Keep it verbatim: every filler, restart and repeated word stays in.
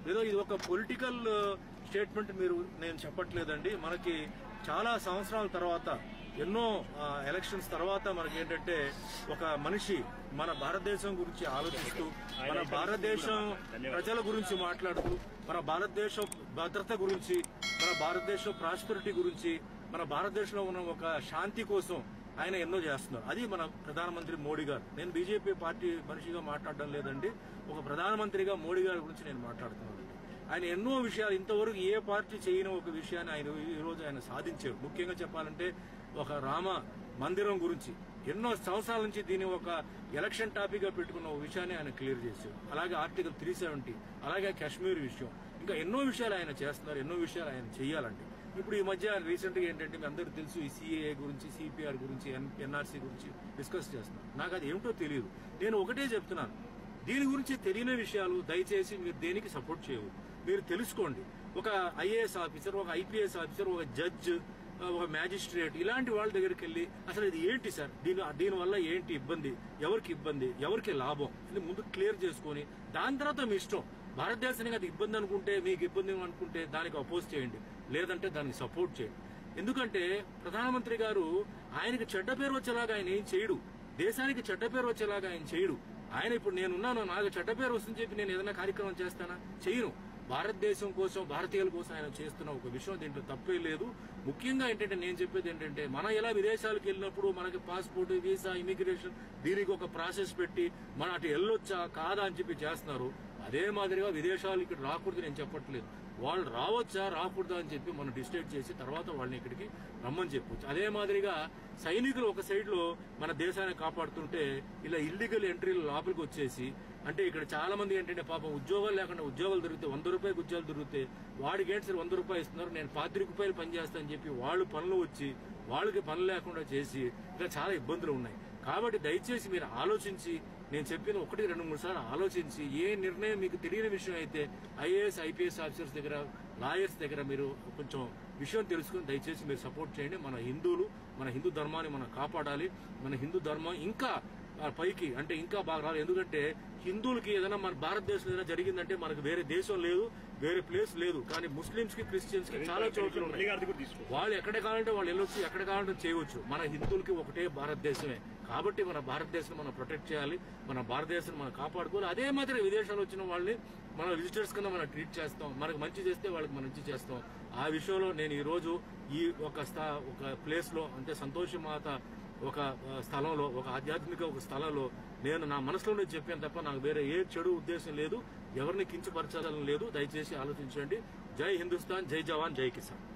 ఏదో ఇది ఒక పొలిటికల్ స్టేట్మెంట్ మీరు నేను చెప్పట్లేదండి. మనకి చాలా సంవత్సరాల తర్వాత ఎన్నో ఎలక్షన్స్ తర్వాత మనకి ఏంటంటే ఒక మనిషి మన భారతదేశం గురించి ఆలోచిస్తూ మన భారతదేశం ప్రజల గురించి మాట్లాడుతూ మన భారతదేశం భద్రత గురించి మన భారతదేశం ప్రాస్పెరిటీ గురించి మన భారతదేశంలో ఉన్న ఒక శాంతి కోసం ఆయన ఎన్నో చేస్తున్నారు. అది మన ప్రధానమంత్రి మోడీ గారు. నేను బీజేపీ పార్టీ మనిషిగా మాట్లాడడం లేదండి, ఒక ప్రధానమంత్రిగా మోడీ గారి గురించి నేను మాట్లాడుతున్నాను. ఆయన ఎన్నో విషయాలు ఇంతవరకు ఏ పార్టీ చేయని ఒక విషయాన్ని ఆయన ఈ రోజు ఆయన సాధించారు. ముఖ్యంగా చెప్పాలంటే ఒక రామ మందిరం గురించి ఎన్నో సంవత్సరాల నుంచి దీన్ని ఒక ఎలక్షన్ టాపిక్ గా పెట్టుకున్న ఒక విషయాన్ని ఆయన క్లియర్ చేశారు. అలాగే ఆర్టికల్ త్రీ సెవెంటీ అలాగే కాశ్మీర్ విషయం, ఇంకా ఎన్నో విషయాలు ఆయన చేస్తున్నారు. ఎన్నో విషయాలు ఆయన చేయాలండి. ఇప్పుడు ఈ మధ్య రీసెంట్ గా ఏంటంటే మీ అందరికీ తెలుసు ఈ సిఏఏ గురించి, సిపిఆర్ గురించి, ఎన్ఆర్సీ గురించి డిస్కస్ చేస్తున్నారు. నాకు అది ఏమిటో తెలియదు. నేను ఒకటే చెప్తున్నాను, దీని గురించి తెలియని విషయాలు దయచేసి మీరు దేనికి సపోర్ట్ చేయవు. మీరు తెలుసుకోండి. ఒక ఐఏఎస్ ఆఫీసర్, ఒక ఐపీఎస్ ఆఫీసర్, ఒక జడ్జ్, ఒక మ్యాజిస్ట్రేట్ ఇలాంటి వాళ్ళ దగ్గరికి వెళ్లి అసలు ఇది ఏంటి సార్, దీని దీని వల్ల ఏంటి ఇబ్బంది, ఎవరికి ఇబ్బంది, ఎవరికి లాభం ఇది ముందు క్లియర్ చేసుకుని దాని తర్వాత మీ ఇష్టం. భారతదేశానికి అది ఇబ్బంది అనుకుంటే, మీకు ఇబ్బంది అనుకుంటే దానికి అపోజ్ చేయండి, లేదంటే దానికి సపోర్ట్ చేయండి. ఎందుకంటే ప్రధానమంత్రి గారు ఆయనకి చెడ్డ పేరు వచ్చేలాగా ఆయన ఏం చేయడు, దేశానికి చెడ్డ పేరు వచ్చేలాగా ఆయన చేయడు. ఆయన ఇప్పుడు నేనున్నాను, నాకు చెడ్డ పేరు వస్తుందని చెప్పి నేను ఏదైనా కార్యక్రమం చేస్తానా? చేయను. భారతదేశం కోసం, భారతీయుల కోసం ఆయన చేస్తున్న ఒక విషయం, దీంట్లో తప్పే లేదు. ముఖ్యంగా ఏంటంటే నేను చెప్పేది ఏంటంటే మనం ఎలా విదేశాలకు వెళ్ళినప్పుడు మనకి పాస్పోర్ట్, వీసా, ఇమిగ్రేషన్ దీనికి ఒక ప్రాసెస్ పెట్టి మన అటు వెళ్ళొచ్చా కాదా అని చెప్పి చేస్తున్నారు. అదే మాదిరిగా విదేశాలు ఇక్కడ రాకూడదు నేను చెప్పట్లేదు, వాళ్ళు రావచ్చా రాకూడదా అని చెప్పి మనం డిసైడ్ చేసి తర్వాత వాళ్ళని ఇక్కడికి రమ్మని చెప్పొచ్చు. అదే మాదిరిగా సైనికులు ఒక సైడ్ లో మన దేశాన్ని కాపాడుతుంటే ఇలా ఇల్లీగల్ ఎంట్రీలు లోపలికి వచ్చేసి, అంటే ఇక్కడ చాలా మంది ఏంటంటే పాపం ఉద్యోగాలు లేకుండా ఉద్యోగాలు దొరికితే వంద రూపాయలు ఉద్యోగాలు దొరికితే వాడికి ఏంటి సార్ వంద రూపాయలు ఇస్తున్నారు, నేను పాతిక రూపాయలు పనిచేస్తానని చెప్పి వాళ్ళు పనులు వచ్చి వాళ్ళకి పనులు లేకుండా చేసి ఇలా చాలా ఇబ్బందులు ఉన్నాయి. కాబట్టి దయచేసి మీరు ఆలోచించి, నేను చెప్పిన ఒకటి రెండు మూడు సార్లు ఆలోచించి ఏ నిర్ణయం మీకు తెలియని విషయం అయితే ఐఏఎస్ ఐపీఎస్ ఆఫీసర్స్ దగ్గర, లాయర్స్ దగ్గర మీరు కొంచెం విషయం తెలుసుకుని దయచేసి మీరు సపోర్ట్ చేయండి. మన హిందువులు, మన హిందూ ధర్మాన్ని మనం కాపాడాలి. మన హిందూ ధర్మం ఇంకా పైకి అంటే ఇంకా బాగా రావాలి. ఎందుకంటే హిందువులకి ఏదైనా మన భారతదేశంలో ఏదైనా జరిగిందంటే మనకు వేరే దేశం లేదు, వేరే ప్లేస్ లేదు. కానీ ముస్లింస్ కి, క్రిస్టియన్స్ కి చాలా చోట్ల ఉన్నాయి. వాళ్ళు ఎక్కడ కావాలంటే వాళ్ళు వెళ్ళొచ్చు, ఎక్కడ కావాలంటే చేయవచ్చు. మన హిందువులకి ఒకటే భారతదేశమే. కాబట్టి మన భారతదేశం మనం ప్రొటెక్ట్ చేయాలి, మన భారతదేశం మనం కాపాడుకోవాలి. అదే మాదిరి విదేశాలు వచ్చిన వాళ్ళని మన విజిటర్స్ కింద మనం ట్రీట్ చేస్తాం. మనకు మంచి చేస్తే వాళ్ళకి మంచి చేస్తాం. ఆ విషయంలో నేను ఈ రోజు ఈ ఒక ఒక ప్లేస్ లో అంటే సంతోషమాత ఒక స్థలంలో, ఒక ఆధ్యాత్మిక ఒక స్థలంలో నేను నా మనసులోనే చెప్పాను తప్ప నాకు వేరే ఏ చెడు ఉద్దేశం లేదు, ఎవరిని కించపరచాలని లేదు. దయచేసి ఆలోచించండి. జై హిందుస్థాన్, జై జవాన్, జై కిసాన్.